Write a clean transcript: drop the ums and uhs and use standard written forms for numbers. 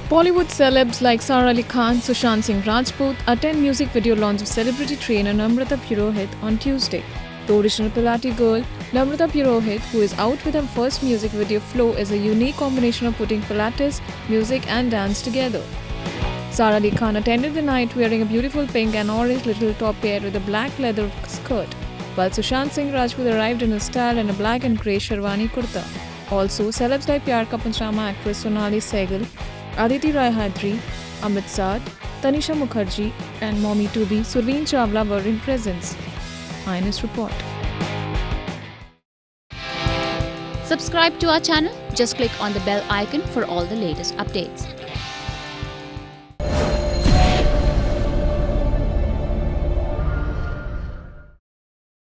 Bollywood celebs like Sara Ali Khan, Sushant Singh Rajput attend music video launch of celebrity trainer Namrata Purohit on Tuesday. The original Pilati girl, Namrata Purohit, who is out with her first music video Flow, is a unique combination of putting Pilates, music and dance together. Sara Ali Khan attended the night wearing a beautiful pink and orange little top paired with a black leather skirt, while Sushant Singh Rajput arrived in his style in a black and grey sherwani kurta. Also, celebs like Pyar Ka Panchnama actress Sonali Sehgal, Aditi Rai Hadri, Amit Saad, Tanisha Mukherjee and Mommy Tubi Surveen Chawla were in presence. INS report. Subscribe to our channel. Just click on the bell icon for all the latest updates.